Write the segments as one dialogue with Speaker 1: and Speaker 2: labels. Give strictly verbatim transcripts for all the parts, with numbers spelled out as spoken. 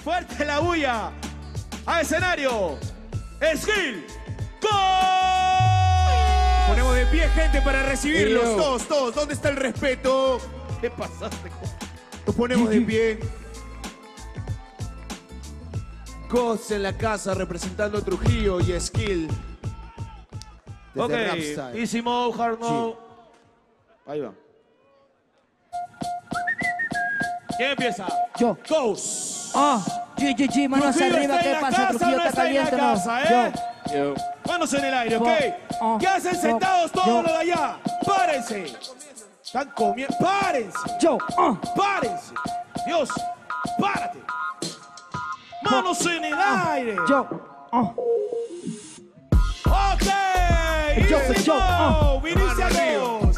Speaker 1: Fuerte la bulla. A escenario. Skill. ¡Gol!
Speaker 2: Ponemos de pie, gente, para recibirlos.
Speaker 3: Yo.
Speaker 2: Todos, todos. ¿Dónde está el respeto?
Speaker 1: ¿Qué pasaste?
Speaker 2: Nos ponemos de pie.
Speaker 3: Ghost en la casa representando Trujillo y Skill.
Speaker 1: Ok,
Speaker 3: Desde Rapstyle.
Speaker 1: easy mode, hard mode. Ahí va. ¿Quién empieza?
Speaker 4: Yo.
Speaker 1: Ghost.
Speaker 4: Ah, G G G, manos
Speaker 1: Trujillo
Speaker 4: arriba,
Speaker 1: está
Speaker 4: ¿qué
Speaker 1: en la
Speaker 4: pasa?
Speaker 1: casa,
Speaker 4: Trujillo
Speaker 1: no
Speaker 4: está
Speaker 1: está en la
Speaker 4: caliente, ¿no?
Speaker 1: casa, ¿eh?
Speaker 4: Yo.
Speaker 1: Manos en el aire, ¿ok?
Speaker 4: Ah,
Speaker 1: ¿Qué hacen
Speaker 4: yo.
Speaker 1: sentados todos
Speaker 4: Yo.
Speaker 1: los de allá? ¡Párense! Están comiendo. ¡Párense!
Speaker 4: Yo. Ah.
Speaker 1: ¡Párense! Dios, párate. Manos en el aire.
Speaker 4: Yo. Ah.
Speaker 1: Ok.
Speaker 4: Yo,
Speaker 1: Easy
Speaker 4: yo, ah.
Speaker 1: mode. Vinicia dos.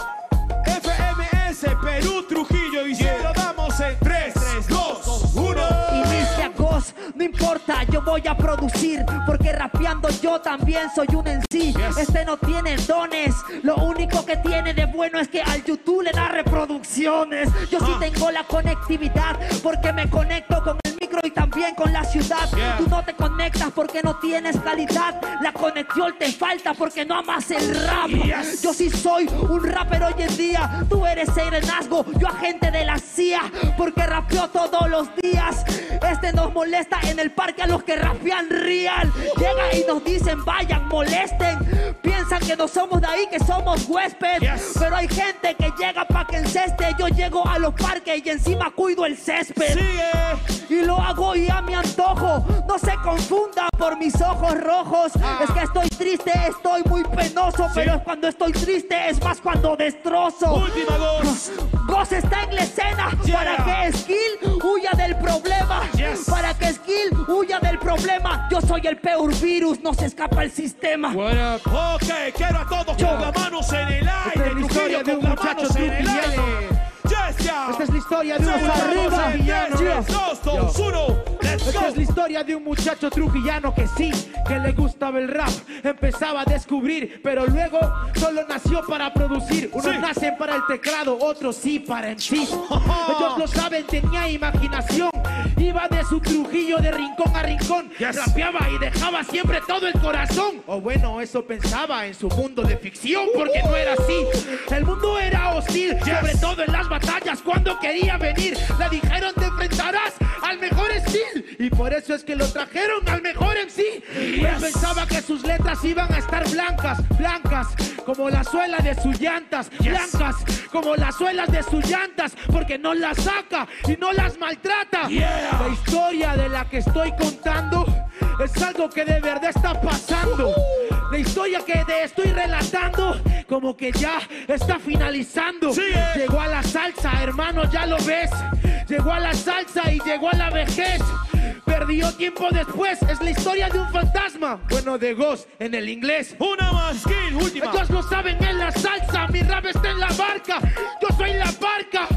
Speaker 1: F M S Perú Trujillo. Y se lo damos en tres, dos, uno.
Speaker 4: Inicia Ghost, no importa, yo voy a producir, porque rapeando yo también soy un en sí.
Speaker 1: Yes.
Speaker 4: Este no tiene dones, lo único que tiene de bueno es que al YouTube le da reproducciones. Yo sí
Speaker 1: Ah.
Speaker 4: tengo la conectividad, porque me conecto con el micro y también con la ciudad.
Speaker 1: Yeah.
Speaker 4: Tú no te conectas porque no tienes calidad, la conexión te falta porque no amas el rap.
Speaker 1: Yes.
Speaker 4: Yo sí soy un rapper hoy en día, tú eres serenazgo, yo agente de la C I A, porque rapeo todos los días. Este nos molesta en el parque a los que rapean real. Llega y nos dicen vayan, molesten. Piensan que no somos de ahí, que somos huéspedes.
Speaker 1: Yes.
Speaker 4: Pero hay gente que llega pa' que enceste. Yo llego a los parques y encima cuido el césped.
Speaker 1: Sigue.
Speaker 4: Y lo hago y a mi antojo. No se confunda por mis ojos rojos.
Speaker 1: Ah.
Speaker 4: Es que estoy triste, estoy muy penoso.
Speaker 1: Sí.
Speaker 4: Pero es cuando estoy triste, es más cuando destrozo.
Speaker 1: Última Ghost.
Speaker 4: Ghost está en la escena.
Speaker 1: Yeah.
Speaker 4: Para que Skill huya del problema.
Speaker 1: Yes.
Speaker 4: Para que Skill huya del problema. Yo soy el peor virus, no se escapa el sistema.
Speaker 2: What up?
Speaker 1: Ok, quiero a todos
Speaker 4: Yo.
Speaker 1: con las manos en el
Speaker 2: Esta
Speaker 1: aire.
Speaker 2: es la historia
Speaker 1: Trujillo
Speaker 2: de
Speaker 1: con
Speaker 2: un
Speaker 1: las
Speaker 2: muchacho
Speaker 1: manos en el
Speaker 2: trujillano.
Speaker 1: aire. Yes, ya.
Speaker 2: Esta es la historia de un
Speaker 1: Se
Speaker 2: muchacho
Speaker 1: vamos en
Speaker 2: trujillano.
Speaker 1: tres, dos, dos, uno. Let's
Speaker 2: Esta
Speaker 1: go.
Speaker 2: es la historia de un muchacho trujillano que sí, que le gustaba el rap. Empezaba a descubrir, pero luego solo nació para producir. Unos
Speaker 1: Sí.
Speaker 2: nacen para el teclado, otros sí para en sí. Ellos lo saben, tenía imaginación. Iba de su Trujillo de rincón a rincón.
Speaker 1: Yes.
Speaker 2: Rapeaba y dejaba siempre todo el corazón. O bueno, eso pensaba en su mundo de ficción, porque no era así. El mundo era hostil,
Speaker 1: Yes.
Speaker 2: sobre todo en las batallas cuando quería venir. Le dijeron te enfrentarás al mejor Skill, y por eso es que lo trajeron al mejor M C. Él pensaba que sus letras iban a estar blancas, blancas como la suela de sus llantas,
Speaker 1: Yes.
Speaker 2: blancas como las suelas de sus llantas, porque no las saca y no las maltrata.
Speaker 1: Yeah.
Speaker 2: La historia de la que estoy contando es algo que de verdad está pasando. La historia que te estoy relatando como que ya está finalizando.
Speaker 1: Sigue.
Speaker 2: Llegó a la salsa, hermano, ya lo ves. Llegó a la salsa y llegó a la vejez. Perdió tiempo después, es la historia de un fantasma. Bueno, de Ghost en el inglés.
Speaker 1: Una más, Skill, última.
Speaker 2: Ellos lo saben en la salsa, mi rap está en la barca. Yo soy la barca.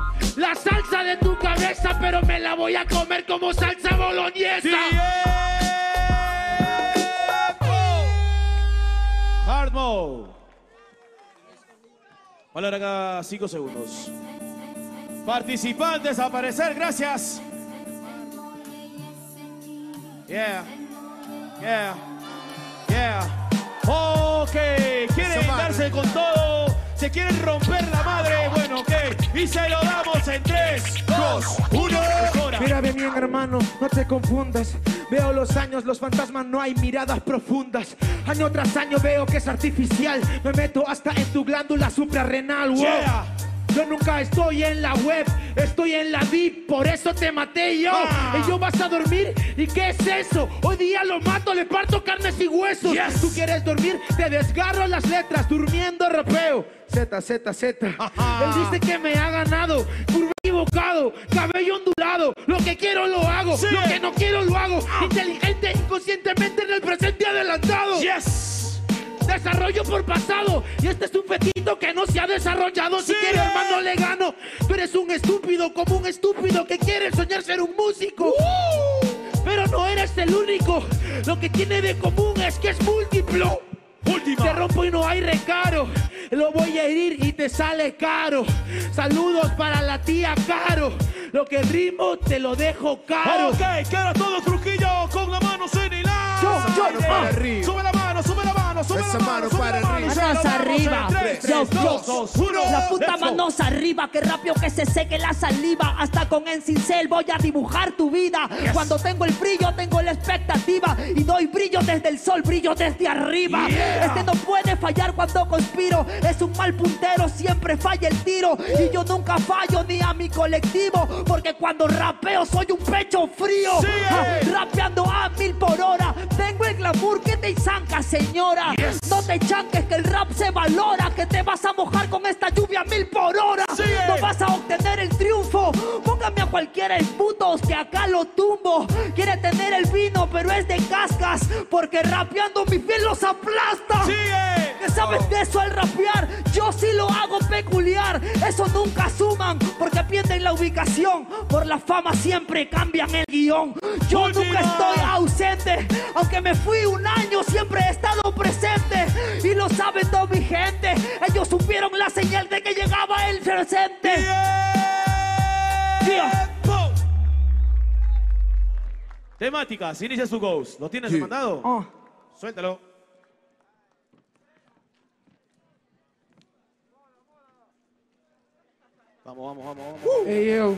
Speaker 2: La salsa de tu cabeza, pero me la voy a comer como salsa boloñesa.
Speaker 1: Tiempo. Hard mode. Vale, acá cinco segundos. Participantes a aparecer, gracias. Yeah. Yeah. Yeah. Ok, quieren darse con todo. Se quieren romper la madre. Bueno, ok. Y se lo damos en tres, dos, uno.
Speaker 2: Mírame bien, hermano, no te confundas. Veo los años, los fantasmas, no hay miradas profundas. Año tras año veo que es artificial. Me meto hasta en tu glándula suprarrenal. Wow.
Speaker 1: Yeah.
Speaker 2: Yo nunca estoy en la web, estoy en la V I P, por eso te maté yo.
Speaker 1: Ah.
Speaker 2: Y yo vas a dormir, ¿y qué es eso? Hoy día lo mato, le parto carnes y huesos.
Speaker 1: Yes.
Speaker 2: Tú quieres dormir, te desgarro las letras, durmiendo rapeo. Z, Z, Z. Él dice que me ha ganado, curva equivocado, cabello ondulado. Lo que quiero lo hago,
Speaker 1: Sí.
Speaker 2: lo que no quiero lo hago. Inteligente, inconscientemente en el presente adelantado.
Speaker 1: Yes.
Speaker 2: Desarrollo por pasado. Y este es un fetito que no se ha desarrollado. Si
Speaker 1: Sí.
Speaker 2: quiere, hermano, le gano. Tú eres un estúpido, como un estúpido que quiere soñar ser un músico.
Speaker 1: Uh.
Speaker 2: Pero no eres el único. Lo que tiene de común es que es múltiplo.
Speaker 1: Última.
Speaker 2: Te rompo y no hay recaro. Lo voy a herir y te sale caro. Saludos para la tía Caro. Lo que rimo te lo dejo caro.
Speaker 1: Ok, queda todo Trujillo con las manos en el aire.
Speaker 4: Yo, yo,
Speaker 3: para
Speaker 4: ah.
Speaker 3: arriba.
Speaker 1: Sube la mano, sube la mano, sube
Speaker 3: Esa
Speaker 1: la
Speaker 3: mano
Speaker 1: mano, sube
Speaker 3: para
Speaker 1: la mano,
Speaker 3: arriba.
Speaker 1: sube la
Speaker 4: Manos
Speaker 1: mano,
Speaker 4: arriba.
Speaker 1: en tres,
Speaker 4: Yo,
Speaker 1: tres,
Speaker 4: yo.
Speaker 1: dos, uno.
Speaker 4: La puta
Speaker 1: Let's go.
Speaker 4: manos arriba, que rápido que se seque la saliva. Hasta con Encincel voy a dibujar tu vida.
Speaker 1: Yes.
Speaker 4: Cuando tengo el brillo, tengo la expectativa. Y doy brillo desde el sol, brillo desde arriba.
Speaker 1: Yeah.
Speaker 4: Este no puede fallar cuando conspiro. Es un mal puntero, siempre falla el tiro. Y yo nunca fallo ni a mi colectivo. Porque cuando rapeo soy un pecho frío.
Speaker 1: Sí.
Speaker 4: Ah, rapeando a mil por hora. Tengo el glamour que te zanca, señora.
Speaker 1: Yes.
Speaker 4: No te chanques que el rap se valora. Que te vas a mojar con esta lluvia a mil por hora.
Speaker 1: Sí.
Speaker 4: No vas a obtener el triunfo. Póngame a cualquiera en putos que acá lo tumbo. Quiere tener el vino pero es de cascas. Porque rapeando mi piel los aplasta.
Speaker 1: Sigue.
Speaker 4: ¿Qué sabes de eso al rapear? Yo sí lo hago peculiar. Eso nunca suman porque pierden la ubicación. Por la fama siempre cambian el guión. Yo
Speaker 1: Última.
Speaker 4: nunca estoy ausente. Aunque me fui un año siempre he estado presente. Y lo saben toda mi gente. Ellos supieron la señal de que llegaba el presente.
Speaker 1: Tiempo. Temáticas, inicia su ghost. ¿Lo tienes
Speaker 3: Sí.
Speaker 1: demandado?
Speaker 4: Oh.
Speaker 1: Suéltalo. Vamos, vamos, vamos, vamos.
Speaker 2: Ey, yo.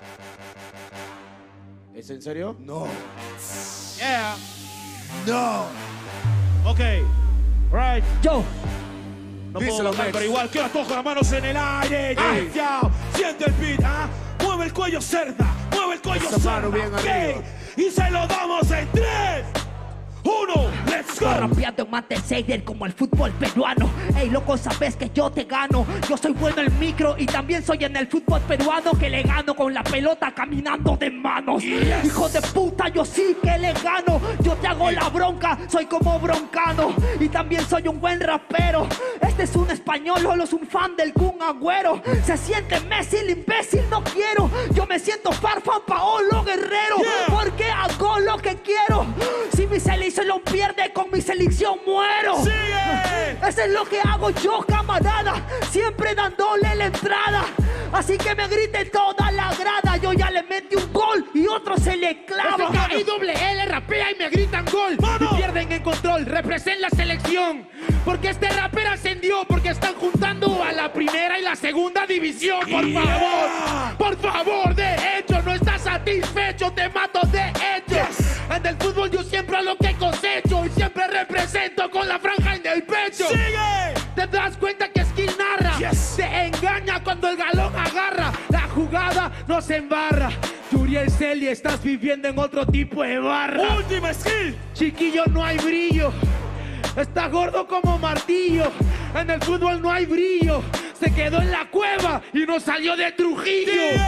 Speaker 1: ¿Es en serio?
Speaker 3: No.
Speaker 1: Yeah.
Speaker 3: No.
Speaker 1: Ok. Right.
Speaker 4: Yo.
Speaker 1: No
Speaker 3: Díselo,
Speaker 1: puedo bajar,
Speaker 3: Mex.
Speaker 1: pero igual queda todo con las manos en el aire.
Speaker 3: Ay.
Speaker 1: Ya, siente el beat, ¿ah? Mueve el cuello cerda, mueve el cuello
Speaker 3: Esa
Speaker 1: cerda.
Speaker 3: mano bien
Speaker 1: ok.
Speaker 3: arriba.
Speaker 1: Y se lo damos en tres, uno, let's go.
Speaker 4: Rapeando en Manchester como el fútbol peruano. Ey, loco, sabes que yo te gano. Yo soy bueno en el micro y también soy en el fútbol peruano. Que le gano con la pelota caminando de manos.
Speaker 1: Yes.
Speaker 4: Hijo de puta, yo sí que le gano. Yo te hago la bronca, soy como Broncano. Y también soy un buen rapero. Este es un español, solo es un fan del Kun Agüero. Se siente Messi, el imbécil no quiero. Yo me siento Farfán Paolo Guerrero.
Speaker 1: Yeah.
Speaker 4: Porque hago lo que quiero. Si mi selección lo pierde, con mi selección muero.
Speaker 1: Sigue.
Speaker 4: Eso es lo que hago yo, camarada. Siempre dándole la entrada. Así que me griten toda la grada. Yo ya le metí un gol y otro se le clava.
Speaker 2: F K I doble L rapea y me gritan gol.
Speaker 1: ¡Mano!
Speaker 2: Y pierden el control, representa la selección. Porque este rapper ascendió, porque están juntando a la primera y la segunda división. Por
Speaker 1: Yeah.
Speaker 2: favor, por favor, de hecho, no estás satisfecho, te mato de hecho.
Speaker 1: Yes.
Speaker 2: En el fútbol yo siempre a lo que cosecho y siempre represento con la franja en el pecho.
Speaker 1: Sigue.
Speaker 2: Te das cuenta que Skill narra.
Speaker 1: Yes.
Speaker 2: Te engaña cuando el galón agarra. La jugada no se embarra. Turiel Celi, estás viviendo en otro tipo de barra.
Speaker 1: Última skill.
Speaker 2: Chiquillo, no hay brillo. Estás gordo como martillo. En el fútbol no hay brillo. Se quedó en la cueva y no salió de Trujillo.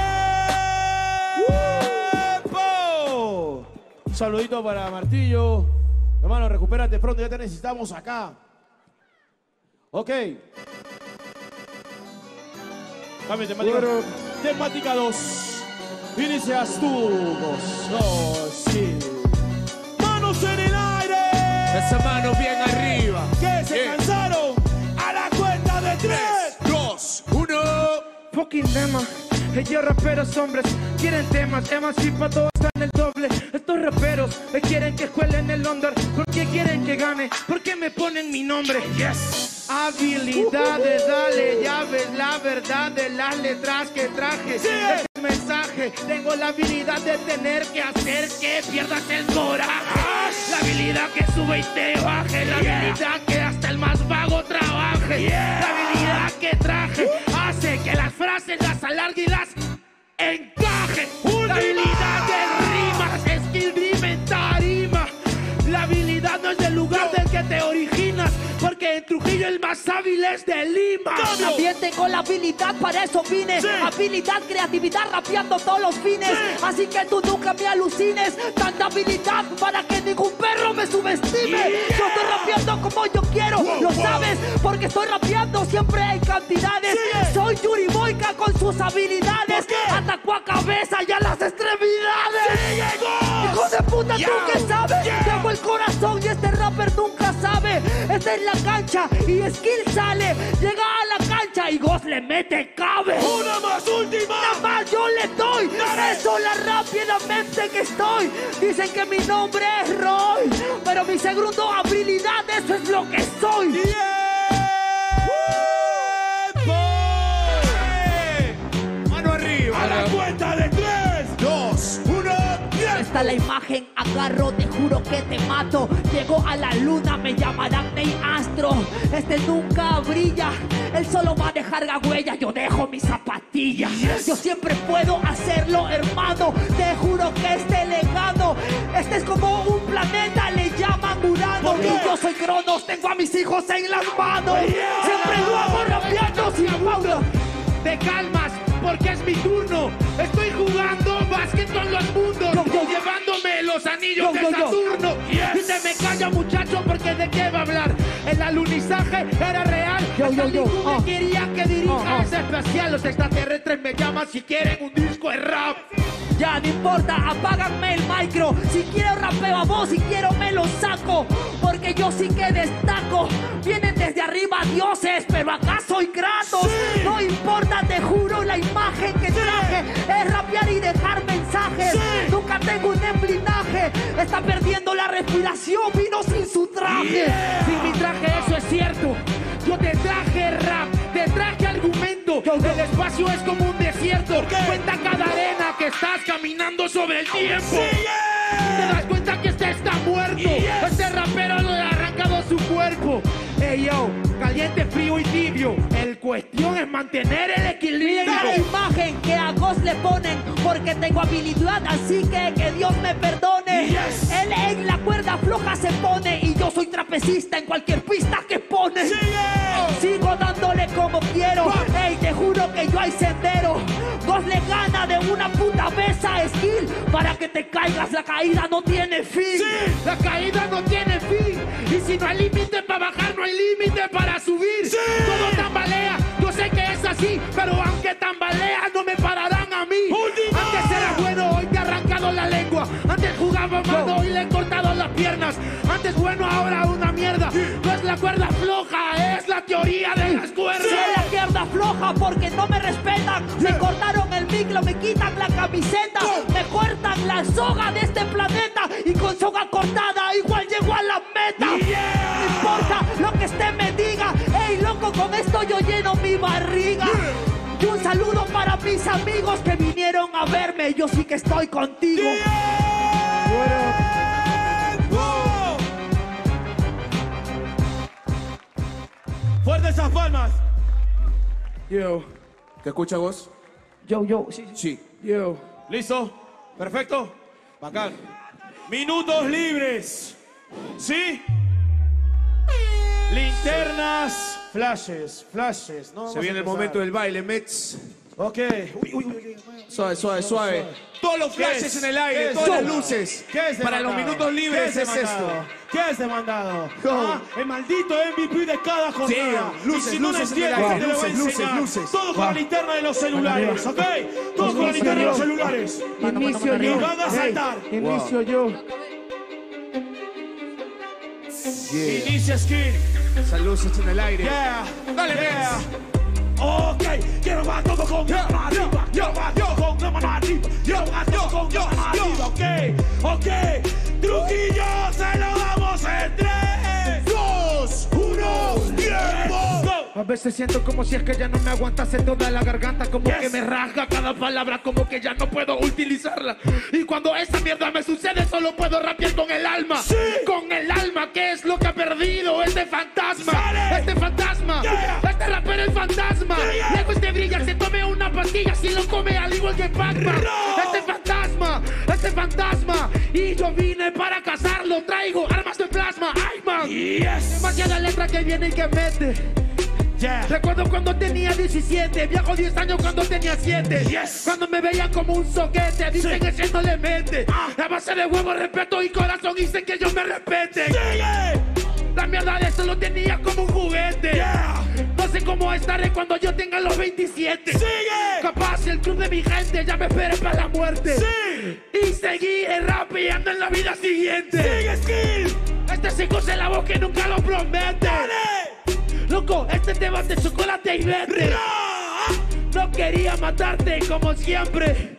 Speaker 1: ¡Tiempo! Un saludito para Martillo. Hermano, recupérate pronto, ya te necesitamos acá. Ok. Cambio de temática.
Speaker 3: Bueno.
Speaker 1: Temática dos. Inicias tú. Dos, dos, sí. Manos en el aire.
Speaker 3: Esa mano bien arriba.
Speaker 1: Que se
Speaker 3: Bien.
Speaker 1: cansaron. A la cuenta de tres.
Speaker 3: Dos, uno.
Speaker 2: Fucking tema. Ellos raperos hombres quieren temas, emancipados están el doble. Estos raperos me quieren que jueguen el under. Porque quieren que gane, porque me ponen mi nombre.
Speaker 1: Yes.
Speaker 2: Habilidades, dale, ya ves la verdad de las letras que traje.
Speaker 1: Sí.
Speaker 2: Este mensaje, tengo la habilidad de tener que hacer que pierdas el coraje. La habilidad que sube y te baje, la
Speaker 1: Yeah.
Speaker 2: habilidad que hasta el más vago trabaje.
Speaker 1: Yeah.
Speaker 2: La habilidad que traje hace que las frases las alargue y las encaje. La habilidad de rimas, skill dream en tarima. La habilidad no es del lugar del que te originas, porque en Trujillo el más hábil es de Lima.
Speaker 1: Cambio.
Speaker 4: También tengo la habilidad, para eso vine.
Speaker 1: Sí.
Speaker 4: Habilidad, creatividad, rapeando todos los fines.
Speaker 1: Sí.
Speaker 4: Así que tú nunca me alucines. Tanta habilidad para que ningún perro me subestime.
Speaker 1: Yeah.
Speaker 4: Yo estoy rapeando como yo quiero,
Speaker 1: Wow,
Speaker 4: lo
Speaker 1: wow.
Speaker 4: sabes, porque estoy rapeando siempre hay cantidades.
Speaker 1: Sí.
Speaker 4: Soy Yuri Boyka con sus habilidades.
Speaker 1: ¿Por qué?
Speaker 4: Atacó a cabeza y a las extremidades.
Speaker 1: ¡Sí llegó!
Speaker 4: Hijo de puta,
Speaker 1: Yeah.
Speaker 4: ¿tú qué sabes?
Speaker 1: Yeah.
Speaker 4: Tengo el corazón y este rapper nunca sabe. Esta es la cancha y Skill sale. Llega a la cancha y Ghost le mete cabe.
Speaker 1: Una más, última.
Speaker 4: Nada más yo le doy.
Speaker 1: Dale.
Speaker 4: rápidamente que estoy. Dicen que mi nombre es Roy, pero mi segundo habilidad, eso es lo que soy.
Speaker 1: Yeah.
Speaker 3: Mano arriba.
Speaker 1: A la cuenta de tres, dos, uno, diez.
Speaker 4: Esta es la imagen, agarro, te juro que te mato. Llego a la luna, me llamarán Ney Astro. Este nunca brilla, él solo va a dejar la huella. Yo dejo mis zapatillas. Yes. Yo siempre puedo hacerlo, hermano. Te juro que este legado, este es como un planeta, le llaman Urano. Y yo soy Cronos, tengo a mis hijos en las manos. Yeah. Siempre lo hago rapeando sin pausa.
Speaker 2: Te calmas, porque es mi turno. Estoy jugando básquet con los mundos,
Speaker 4: yo, yo,
Speaker 2: llevándome los anillos
Speaker 4: yo,
Speaker 2: de
Speaker 4: yo,
Speaker 2: Saturno.
Speaker 1: Yes.
Speaker 2: Y se me calla, muchacho, porque de qué va a hablar. El alunizaje era real.
Speaker 4: Yo, yo, yo.
Speaker 2: Oh.
Speaker 4: Oh.
Speaker 2: quería que dirija
Speaker 4: Oh, oh.
Speaker 2: ese espacial. Los extraterrestres me llaman si quieren un disco de rap.
Speaker 4: Ya no importa, apáganme el micro. Si quiero rapeo a vos, si quiero me lo saco. Porque yo sí que destaco. Vienen desde arriba dioses, pero acá soy Kratos.
Speaker 1: Sí.
Speaker 4: No importa, te juro, la imagen que traje es rapear y dejar mensajes.
Speaker 1: Sí.
Speaker 4: Nunca tengo un emblinaje. Está perdiendo la respiración, vino sin su traje.
Speaker 1: Yeah.
Speaker 2: Sin mi traje, eso es cierto. Yo te traje rap, te traje argumento.
Speaker 4: Yo, yo.
Speaker 2: El espacio es como un desierto.
Speaker 1: ¿Por qué?
Speaker 2: Cuenta cada arena que estás caminando sobre el tiempo.
Speaker 1: Sigue.
Speaker 2: Te das cuenta que este está muerto.
Speaker 1: Yes.
Speaker 2: Este rapero le ha arrancado su cuerpo. Ey yo, caliente, frío y tibio. El cuestión es mantener el equilibrio.
Speaker 4: Miren la imagen que a Ghost le ponen, porque tengo habilidad, así que que Dios me perdone.
Speaker 1: Yes.
Speaker 4: Él en la cuerda floja se pone y yo soy trapecista en cualquier pista que pone.
Speaker 1: Sigue.
Speaker 4: Sigo dándole como quiero. Ey, te juro que yo hay sendero. Ghost le gana de una puta vez a Skill. Para que te caigas, la caída no tiene fin.
Speaker 1: Sí.
Speaker 2: La caída no tiene fin. Y si no hay límite para bajar, no hay límite para subir.
Speaker 1: Sí.
Speaker 2: Todo tambalea, yo sé que es así, pero aunque tambalea no me pararán a mí.
Speaker 1: Última.
Speaker 2: Antes era bueno, hoy te he arrancado la lengua. Antes jugaba mano, hoy le he cortado las piernas. Antes bueno, ahora una mierda. No es la cuerda floja, es la teoría de las cuerdas.
Speaker 4: Sí, la cuerda floja porque no me respetan. Me cortaron el micro, me quitan la camiseta. Me cortan la soga de este planeta. Y con soga cortada igual llego a la meta.
Speaker 1: Yeah.
Speaker 4: No importa lo que este me diga. Ey, loco, con esto yo lleno mi barriga. Y un saludo para mis amigos que vinieron a verme. Yo sí que estoy contigo.
Speaker 1: Fuerte esas palmas.
Speaker 3: Yo. ¿Te escucha vos?
Speaker 4: Yo, yo, sí, sí.
Speaker 3: Sí.
Speaker 2: Yo.
Speaker 1: ¿Listo? ¿Perfecto? Bacán. Minutos libres. ¿Sí? Linternas, flashes, flashes. No,
Speaker 3: Se viene el momento del baile, Mets.
Speaker 1: Ok. Uy, uy, uy, uy.
Speaker 3: Suave, suave, suave. Todos los
Speaker 1: ¿Qué
Speaker 3: flashes
Speaker 1: es?
Speaker 3: en el
Speaker 1: ¿Qué
Speaker 3: aire,
Speaker 1: es?
Speaker 3: todas las
Speaker 1: ¿Qué?
Speaker 3: luces.
Speaker 1: ¿Qué es
Speaker 3: Para los
Speaker 1: demandado?
Speaker 3: minutos libres
Speaker 1: ¿Qué
Speaker 3: es
Speaker 1: demandado?
Speaker 3: esto.
Speaker 1: ¿Qué es demandado?
Speaker 3: Go.
Speaker 1: Ah, el maldito M V P de cada jornada.
Speaker 3: Sí, luces,
Speaker 1: y si no lo
Speaker 3: luces en el
Speaker 1: entiendes,
Speaker 3: aire,
Speaker 1: te lo voy a
Speaker 3: luces, luces,
Speaker 1: enseñar.
Speaker 3: luces.
Speaker 1: Todo con la linterna de los celulares, ¿ok? Todo con la linterna de los celulares.
Speaker 2: Inicio
Speaker 1: Y
Speaker 2: yo.
Speaker 1: van a saltar.
Speaker 2: Inicio yo.
Speaker 3: Yeah.
Speaker 1: Inicia Skin.
Speaker 3: Esas luces en el aire.
Speaker 1: Yeah.
Speaker 3: Dale,
Speaker 1: Yeah. Ok, quiero más todo con la mano arriba. Yo más todo con la mano arriba. Yo más todo con la mano arriba. Ok, ok. Trujillo se lo damos en tres, dos, uno, tiempo.
Speaker 2: A veces siento como si es que ya no me aguantase toda la garganta, como
Speaker 1: Yes.
Speaker 2: que me rasga cada palabra, como que ya no puedo utilizarla. Y cuando esa mierda me sucede, solo puedo rapear con el alma.
Speaker 1: Sí.
Speaker 2: Con el alma, ¿qué es lo que ha perdido este fantasma?
Speaker 1: Sale.
Speaker 2: Este fantasma,
Speaker 1: Yeah.
Speaker 2: este rapero es fantasma.
Speaker 1: Yeah.
Speaker 2: Luego este brilla, se tome una pastilla, si lo come al igual que Pac-Man.
Speaker 1: No.
Speaker 2: Este fantasma, este fantasma. Y yo vine para cazarlo, traigo armas de plasma. ¡Ay, man!
Speaker 1: Yes.
Speaker 2: Demasiada letra que viene y que mete.
Speaker 1: Yeah.
Speaker 2: Recuerdo cuando tenía diecisiete, viajo diez años cuando tenía siete.
Speaker 1: Yes.
Speaker 2: Cuando me veían como un soquete, dicen
Speaker 1: Sí.
Speaker 2: que ese no le mente.
Speaker 1: Ah.
Speaker 2: A base de huevo, respeto y corazón, dicen que yo me respete.
Speaker 1: Sigue.
Speaker 2: La mierda de eso lo tenía como un juguete.
Speaker 1: Yeah.
Speaker 2: No sé cómo estaré cuando yo tenga los veintisiete.
Speaker 1: Sigue.
Speaker 2: Capaz el club de mi gente ya me espere para la muerte.
Speaker 1: Sí.
Speaker 2: Y seguí rapeando en la vida siguiente.
Speaker 1: Sigue Skill.
Speaker 2: Este se cose la voz que nunca lo promete.
Speaker 1: Dale.
Speaker 2: Loco, este tema de chocolate y verde.
Speaker 1: No.
Speaker 2: No quería matarte como siempre,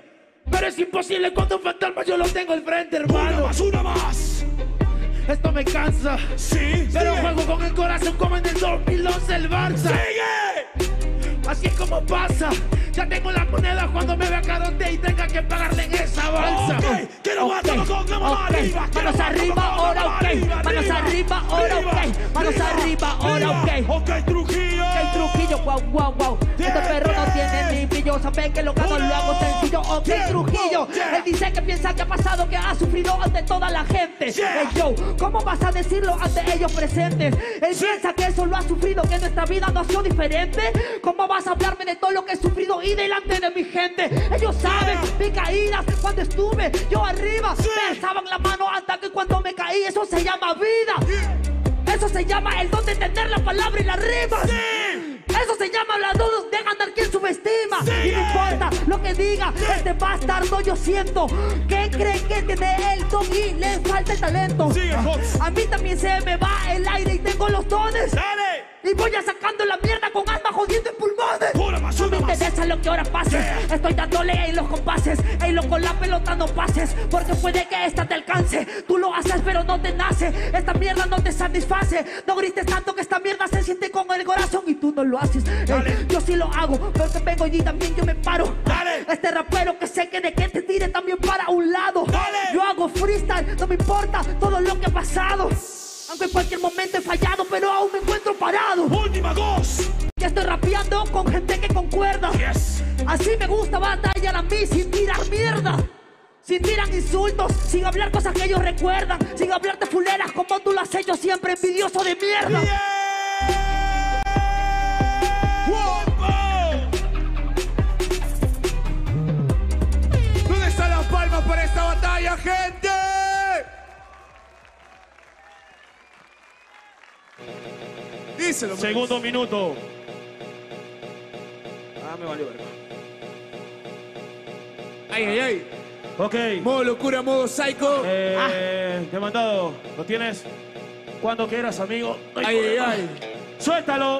Speaker 2: Pero es imposible cuando un fantasma yo lo tengo al frente, hermano.
Speaker 1: Una más, una más.
Speaker 2: Esto me cansa.
Speaker 1: Sí,
Speaker 2: pero
Speaker 1: sigue.
Speaker 2: juego con el corazón como en el dos mil once el Barça.
Speaker 1: ¡Sigue!
Speaker 2: Así es como pasa. Ya tengo la moneda cuando me vea carote y tenga que pagarle en esa balsa.
Speaker 1: Ok, quiero más todos con la mano
Speaker 4: Ok,
Speaker 1: arriba. quiero
Speaker 4: manos
Speaker 1: más todos
Speaker 4: arriba,
Speaker 1: con la
Speaker 4: ahora
Speaker 1: mano
Speaker 4: ok.
Speaker 1: arriba,
Speaker 4: Manos arriba, ahora ok. Manos arriba, ahora ok.
Speaker 1: Ok, Trujillo.
Speaker 4: Ok, Trujillo, wow, wow, wow. Este perro no tiene ni brillo. Saben que lo gano, lo hago sencillo. Ok, Trujillo. Él dice que piensa que ha pasado, que ha sufrido ante toda la gente. Hey, yo, ¿cómo vas a decirlo ante ellos presentes? Él piensa que eso lo ha sufrido, que nuestra vida no ha sido diferente. ¿Cómo vas a hablarme de todo lo que he sufrido y delante de mi gente? Ellos saben mis caídas cuando estuve yo arriba. Me alzaban la mano hasta que cuando me caí, eso se llama vida. Eso se llama el don de tener la palabra y la rima. Eso se llama la duda de ganar quien subestima. Y no importa lo que diga este bastardo, yo siento que cree que tiene el don y le falta el talento.
Speaker 1: Sigue, Fox.
Speaker 4: A mí también se me va el aire y tengo los dones.
Speaker 1: Dale.
Speaker 4: Y voy a sacando la mierda con alma jodiendo en pulmones.
Speaker 1: Una más,
Speaker 4: No me
Speaker 1: una más.
Speaker 4: interesa lo que ahora pase. Estoy dándole en los compases. Ey, lo con la pelota no pases, porque puede que esta te alcance. Tú lo haces pero no te nace. Esta mierda no te satisface. No grites tanto que esta mierda se siente con el corazón y tú no lo haces. Ey, yo sí lo hago, porque vengo y también yo me paro.
Speaker 1: Dale.
Speaker 4: Este rapero que sé que de que te tire también para un lado.
Speaker 1: Dale.
Speaker 4: Yo hago freestyle, no me importa todo lo que ha pasado. Aunque en cualquier momento he fallado, pero aún me encuentro parado.
Speaker 1: Última dos.
Speaker 4: Ya estoy rapeando con gente que concuerda.
Speaker 1: Yes.
Speaker 4: Así me gusta batallar a mí sin tirar mierda. Sin tirar insultos, sin hablar cosas que ellos recuerdan. Sin hablar de fuleras como tú lo has hecho siempre, envidioso de mierda.
Speaker 1: Yeah. Wow.
Speaker 3: ¿Dónde están las palmas para esta batalla, gente? Díselo.
Speaker 1: Segundo minuto. Ah, me valió verga.
Speaker 3: Ay, ay, ay.
Speaker 1: Ok.
Speaker 3: Modo locura, modo psycho.
Speaker 1: Eh, te he mandado. ¿Lo tienes? Cuando quieras, amigo. No hay
Speaker 3: Ay, ay,
Speaker 1: problema.
Speaker 3: ay.
Speaker 1: Suéltalo.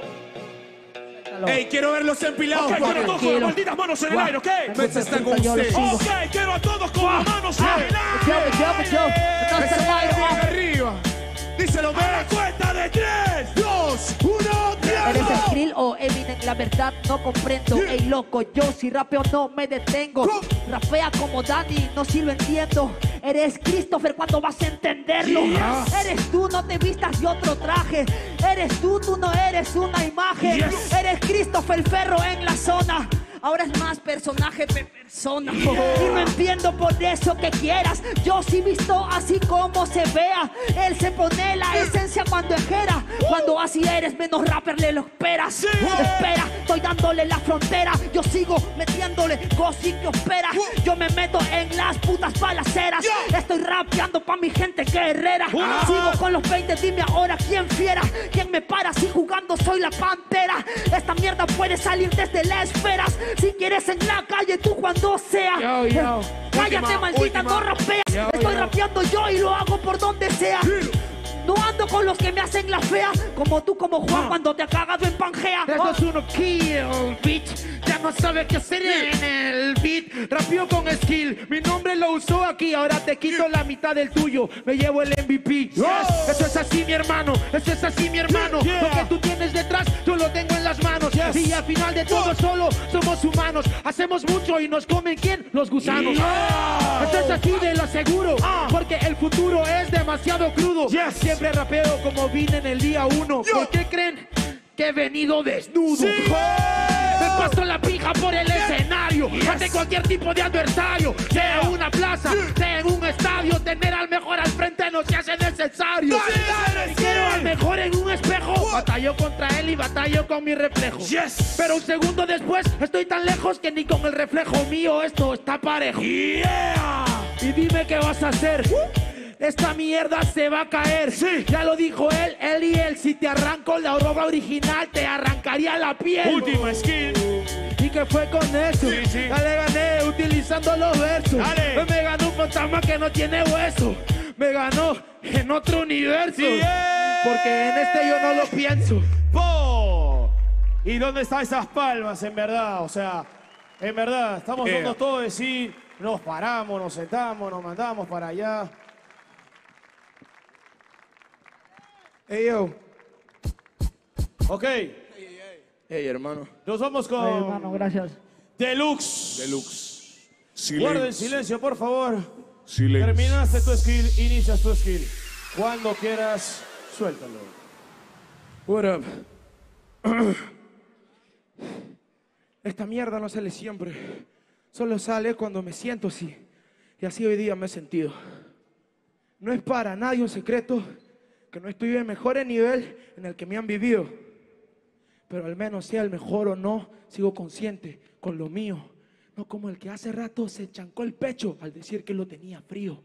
Speaker 3: Ey, quiero verlos empilados,
Speaker 1: Ok, quiero a
Speaker 3: papi.
Speaker 1: todos con las malditas manos en el aire, ¿ok?
Speaker 3: Mecha está con usted.
Speaker 1: Ok, quiero a todos con las manos en el
Speaker 4: Yo,
Speaker 1: aire.
Speaker 4: yo, yo. Entonces,
Speaker 3: Eso va
Speaker 4: aire,
Speaker 3: bien
Speaker 4: aire.
Speaker 3: arriba. Díselo,
Speaker 1: A la
Speaker 3: Mecha.
Speaker 1: cuenta de tres.
Speaker 3: Dos, uno,
Speaker 4: ¿Eres
Speaker 3: tiempo.
Speaker 4: Skrill o Eminem? La verdad no comprendo. Ey, loco, yo si rapeo no me detengo. Rapea como Dani, no si lo entiendo. Eres Christopher, ¿cuándo vas a entenderlo?
Speaker 1: Yes.
Speaker 4: Eres tú, no te vistas de otro traje. Eres tú, tú no eres una imagen.
Speaker 1: Yes.
Speaker 4: Eres Christopher Ferro en la zona. Ahora es más personaje que persona. Y no entiendo por eso que quieras. Yo sí visto así como se vea. Él se pone la esencia cuando ejera. Cuando así eres, menos rapper le lo esperas.
Speaker 1: Sí.
Speaker 4: Espera, estoy dándole la frontera. Yo sigo metiéndole gossip que opera. Yo me meto en las putas balaceras. Estoy rapeando pa' mi gente guerrera.
Speaker 1: Una.
Speaker 4: Sigo con los veinte, dime ahora quién fiera. ¿Quién me para si jugando soy la pantera? Esta mierda puede salir desde las esferas. Si quieres en la calle, tú cuando sea.
Speaker 2: Yo, yo.
Speaker 4: Cállate,
Speaker 3: Última,
Speaker 4: maldita,
Speaker 3: última.
Speaker 4: no rapeas.
Speaker 2: Yo,
Speaker 4: Estoy
Speaker 2: yo.
Speaker 4: rapeando yo y lo hago por donde sea. No ando con los que me hacen la fea, como tú, como Juan, cuando te ha cagado en Pangea.
Speaker 2: Esto es uno kill, bitch. Ya no sabe qué hacer en el beat. Rapeo con skill. Mi nombre lo usó aquí. Ahora te quito la mitad del tuyo. Me llevo el M V P. Eso es así, mi hermano. Eso es así, mi hermano.
Speaker 1: Yeah.
Speaker 2: Lo que tú tienes detrás, yo lo tengo en las manos.
Speaker 1: Yes.
Speaker 2: Y al final de todo, solo somos humanos. Hacemos mucho y nos comen, ¿quién? Los gusanos.
Speaker 1: Yeah.
Speaker 2: Esto es así, de lo seguro.
Speaker 1: Ah.
Speaker 2: Porque el futuro es demasiado crudo.
Speaker 1: Yes.
Speaker 2: Siempre rapeo como vine en el día uno.
Speaker 1: Yeah.
Speaker 2: ¿Por qué creen que he venido desnudo?
Speaker 1: Sí.
Speaker 2: Me paso la pija por el escenario ante cualquier tipo de adversario. Sea en una plaza, sea en un estadio. Tener al mejor al frente no se hace necesario.
Speaker 1: Dale, dale,
Speaker 2: Si quiero
Speaker 1: sí.
Speaker 2: al mejor en un espejo, batallo contra él y batallo con mi reflejo.
Speaker 1: Yes.
Speaker 2: Pero un segundo después estoy tan lejos que ni con el reflejo mío esto está parejo.
Speaker 1: Yeah.
Speaker 2: Y dime qué vas a hacer. Esta mierda se va a caer.
Speaker 1: Sí.
Speaker 2: Ya lo dijo él, él y él. Si te arranco la ropa original, te arrancaría la piel.
Speaker 1: Última skill.
Speaker 2: ¿Y qué fue con eso?
Speaker 1: Sí, sí.
Speaker 2: Ya le gané utilizando los versos.
Speaker 1: Dale.
Speaker 2: Me ganó un fantasma que no tiene hueso. Me ganó en otro universo.
Speaker 1: Sí, eh.
Speaker 2: Porque en este yo no lo pienso.
Speaker 1: Po. ¿Y dónde están esas palmas, en verdad? O sea, en verdad, estamos
Speaker 3: Yeah.
Speaker 1: dando todo de sí. Nos paramos, nos sentamos, nos mandamos para allá.
Speaker 3: Hey, yo.
Speaker 1: Ok.
Speaker 3: Hey, hermano.
Speaker 1: Nos vamos con...
Speaker 4: Ay, hermano, gracias.
Speaker 1: Deluxe.
Speaker 5: Deluxe.
Speaker 1: Guarda el silencio, por favor.
Speaker 5: Silencio.
Speaker 1: Terminaste tu skill, inicias tu skill. Cuando quieras, suéltalo.
Speaker 2: What up? Esta mierda no sale siempre. Solo sale cuando me siento así. Y así hoy día me he sentido. No es para nadie un secreto que no estoy en el mejor nivel en el que me han vivido. Pero al menos sea el mejor o no, sigo consciente con lo mío. No como el que hace rato se chancó el pecho al decir que lo tenía frío.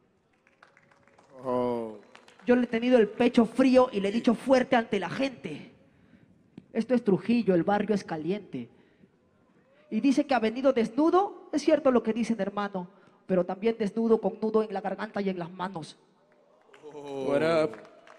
Speaker 3: Oh.
Speaker 4: Yo le he tenido el pecho frío y le he dicho fuerte ante la gente. Esto es Trujillo, el barrio es caliente. Y dice que ha venido desnudo. Es cierto lo que dicen, hermano, pero también desnudo con nudo en la garganta y en las manos.
Speaker 2: Oh. What up?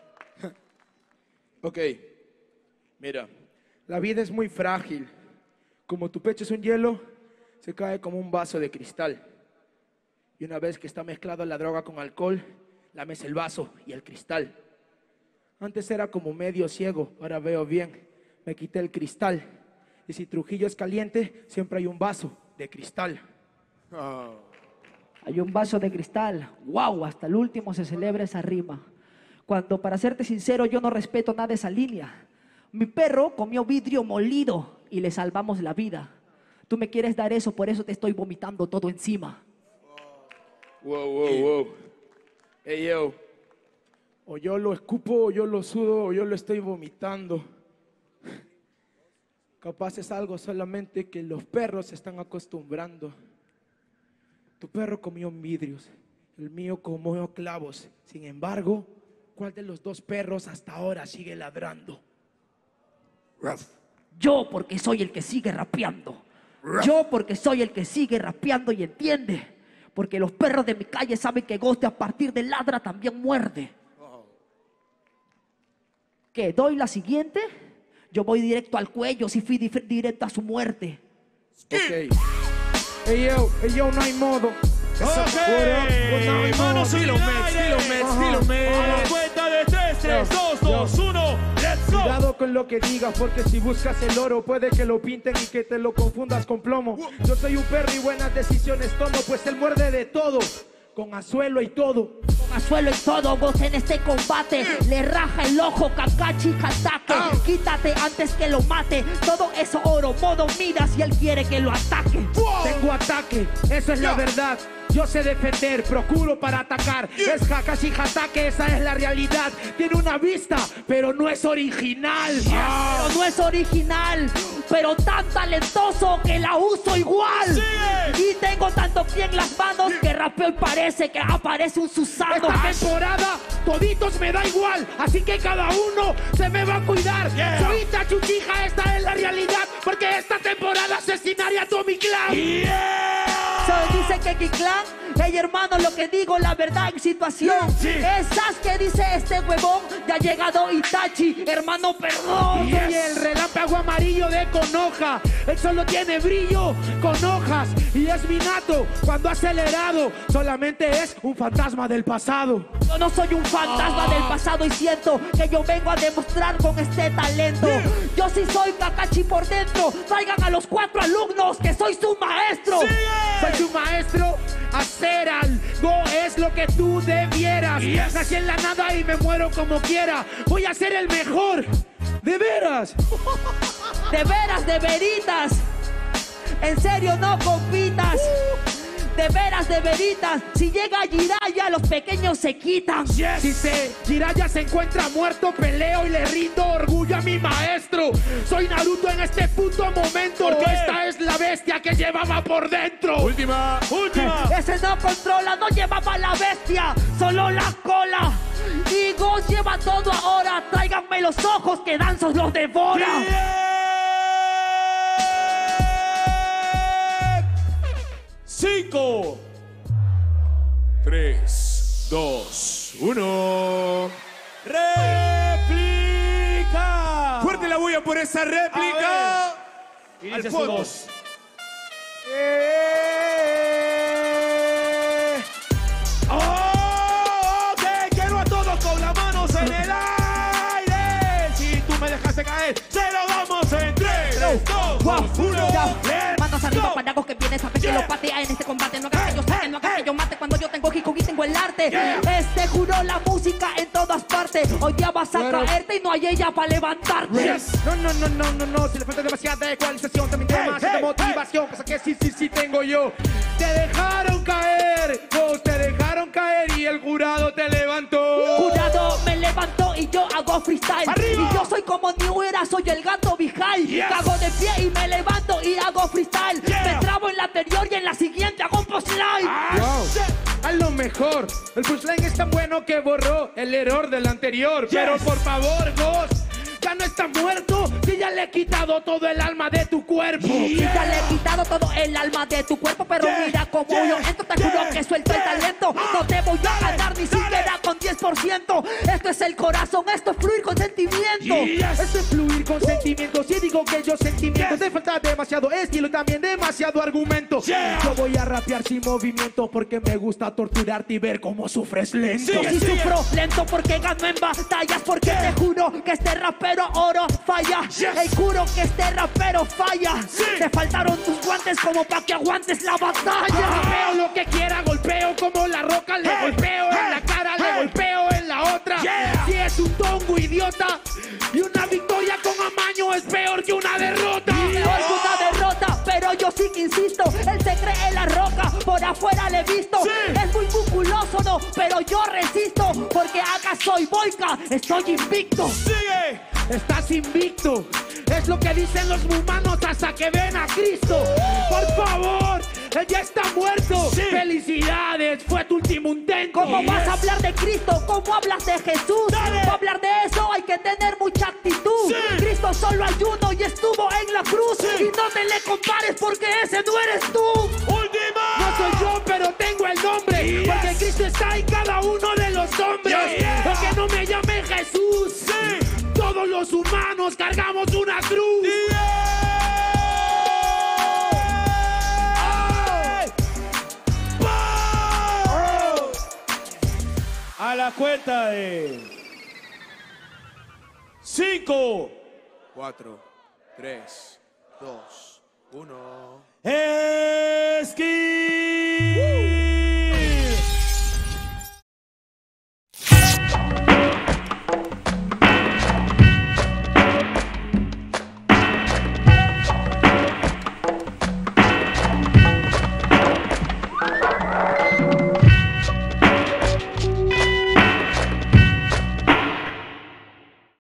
Speaker 2: Ok, mira, la vida es muy frágil. Como tu pecho es un hielo, se cae como un vaso de cristal. Y una vez que está mezclado la droga con alcohol, lames el vaso y el cristal. Antes era como medio ciego, ahora veo bien. Me quité el cristal. Y si Trujillo es caliente, siempre hay un vaso de cristal.
Speaker 3: Oh.
Speaker 4: Hay un vaso de cristal. ¡Wow! Hasta el último se celebra esa rima. Cuando, para serte sincero, yo no respeto nada de esa línea. Mi perro comió vidrio molido y le salvamos la vida. Tú me quieres dar eso, por eso te estoy vomitando todo encima.
Speaker 2: Wow, wow, wow. Hey, yo. O yo lo escupo, o yo lo sudo, o yo lo estoy vomitando. Capaz es algo solamente que los perros se están acostumbrando. Tu perro comió vidrios, el mío comió clavos. Sin embargo, ¿cuál de los dos perros hasta ahora sigue ladrando?
Speaker 3: Ruff.
Speaker 4: Yo porque soy el que sigue rapeando. Yo porque soy el que sigue rapeando y entiende. Porque los perros de mi calle saben que Ghost a partir de ladra también muerde. ¿Qué? ¿Doy la siguiente? Yo voy directo al cuello, si fui di- directo a su muerte.
Speaker 2: Ok. Hey yo, hey yo, no hay modo.
Speaker 1: Ok, manos en el aire. A la cuenta de tres, tres, dos, dos, uno, let's go.
Speaker 2: Cuidado con lo que digas, porque si buscas el oro puede que lo pinten y que te lo confundas con plomo. Yo soy un perro y buenas decisiones tomo, pues él muerde de todo, con azuelo y todo.
Speaker 4: Con azuelo y todo, Ghost en este combate. Le raja el ojo, Kakashi Hatake. Quítate antes que lo mate. Todo eso oro, modo Midas y él quiere que lo ataque.
Speaker 2: Tengo ataque, eso es la verdad. Yo sé defender, procuro para atacar. Es Kakashi Hatake, esa es la realidad. Tiene una vista, pero no es original.
Speaker 4: Pero no es original, pero tan talentoso que la uso igual. Y tengo tanto pie en las manos que rapeo y parece que aparece un Susano.
Speaker 2: Esta temporada toditos me da igual, así que cada uno se me va a cuidar.
Speaker 1: Yeah.
Speaker 2: Soy Itachi Uchiha, esta es la realidad, porque esta temporada asesinaría a todo mi clan.
Speaker 4: So, dice que Kiklan, hey hermano, lo que digo, la verdad en situación.
Speaker 1: Sí.
Speaker 4: Esas que dice este huevón, ya ha llegado Itachi, hermano, perdón.
Speaker 2: Soy el relámpago amarillo de Konoha. Él solo tiene brillo con hojas y es mi nato. Cuando acelerado, solamente es un fantasma del pasado.
Speaker 4: Yo no soy un fantasma del pasado y siento que yo vengo a demostrar con este talento. Yo sí soy Kakashi por dentro. Traigan a los cuatro alumnos que soy su maestro.
Speaker 2: Soy tu maestro, hacer algo es lo que tú debieras.
Speaker 1: Yes.
Speaker 2: Nací en la nada y me muero como quiera. Voy a ser el mejor, de veras.
Speaker 4: De veras, de veritas. En serio, no compitas. De veras, de veritas. Si llega Jiraiya, los pequeños se quitan.
Speaker 2: Si se Jiraiya se encuentra muerto, peleo y le rindo orgullo a mi maestro. Soy Naruto en este puto momento.
Speaker 1: ¿Por qué?
Speaker 2: Esta es la bestia que llevaba por dentro.
Speaker 5: Última.
Speaker 1: Última.
Speaker 4: Ese no controla, no llevaba la bestia, solo la cola. Y Ghost lleva todo ahora. Tráiganme los ojos que Danzos los devora.
Speaker 1: Cinco.
Speaker 5: Tres, dos, uno.
Speaker 1: Réplica.
Speaker 5: Fuerte la bulla por esa réplica.
Speaker 1: Inicia
Speaker 5: Al
Speaker 1: su
Speaker 5: fondo.
Speaker 1: voz.
Speaker 2: Eh,
Speaker 4: tienes, sabes que lo patea en este combate. No hagas que yo saque, no hagas que yo mate. Cuando yo tengo hip hop y tengo el arte. Este juro la música en todas partes. Hoy día vas a
Speaker 2: Claro.
Speaker 4: caerte y no hay ella para levantarte.
Speaker 2: No, no, no, no, no, no. Si le falta demasiada ecualización, también demasiada motivación. Cosa que sí, sí, sí tengo yo. Te dejaron caer, vos te dejaron caer y el jurado te levantó.
Speaker 4: Jurado me levantó y yo hago freestyle.
Speaker 1: ¡Arriba!
Speaker 4: Y yo soy como New Era, soy el gato Bijay.
Speaker 1: Yes.
Speaker 4: Cago de pie y me levanto y hago freestyle.
Speaker 1: Yeah.
Speaker 4: Me trabo en la anterior y en la siguiente hago un postline.
Speaker 2: Wow. A lo mejor, el punchline es tan bueno que borró el error del anterior. Pero por favor, vos, ya no está muerto. Si ya le he quitado todo el alma de tu cuerpo.
Speaker 4: Y ya le he quitado todo el alma de tu cuerpo, pero
Speaker 1: Yeah.
Speaker 4: mira cómo
Speaker 1: Yeah.
Speaker 4: yo entro, te juro
Speaker 1: Yeah.
Speaker 4: que suelto el talento. No te voy a ganar ni siquiera con diez por ciento. Esto es el corazón, esto es fluir con sentimiento.
Speaker 1: Yes.
Speaker 2: Esto es fluir con sentimientos. Si digo que yo sentimientos, te falta demasiado estilo y también demasiado argumento.
Speaker 1: Yeah.
Speaker 2: Yo voy a rapear sin movimiento porque me gusta torturarte y ver cómo sufres lento.
Speaker 1: Sigue,
Speaker 4: Si
Speaker 1: sigue.
Speaker 4: sufro lento porque gano en batallas, porque te juro que este rapero oro falla.
Speaker 1: Yes.
Speaker 4: Ey, juro que este rapero falla.
Speaker 1: Sí.
Speaker 4: Te faltaron tus guantes como para que aguantes la batalla.
Speaker 2: Golpeo lo que quiera, golpeo como la roca. Le
Speaker 1: Hey,
Speaker 2: golpeo en
Speaker 1: hey,
Speaker 2: la cara, le
Speaker 1: hey.
Speaker 2: golpeo en la otra.
Speaker 1: Yeah.
Speaker 2: Si es un tongo idiota y una victoria con amaño es peor que una derrota.
Speaker 4: Peor que una derrota, pero yo sí que insisto. Él se cree en la roca, por afuera le he visto.
Speaker 1: Sí.
Speaker 4: Es muy musculoso, no, pero yo resisto. Porque acá soy Boyka, estoy invicto.
Speaker 1: Sigue.
Speaker 2: Estás invicto. Es lo que dicen los humanos hasta que ven a Cristo. Por favor, él ya está muerto.
Speaker 1: Sí.
Speaker 2: Felicidades, fue tu último intento.
Speaker 4: ¿Cómo vas a hablar de Cristo? ¿Cómo hablas de Jesús?
Speaker 1: Dale.
Speaker 4: Para hablar de eso hay que tener mucha actitud.
Speaker 1: Sí.
Speaker 4: Cristo solo hay uno y estuvo en la cruz.
Speaker 1: Sí.
Speaker 4: Y no te le compares porque ese no eres tú.
Speaker 1: Última.
Speaker 2: No soy yo, pero tengo el nombre.
Speaker 1: Yes.
Speaker 2: Porque Cristo está en cada uno de los hombres.
Speaker 1: Yeah.
Speaker 2: Porque no me llame Jesús.
Speaker 1: Sí.
Speaker 2: Todos los humanos cargamos una cruz.
Speaker 1: A la cuenta de cinco,
Speaker 3: cuatro, tres, dos, uno.
Speaker 1: esquina.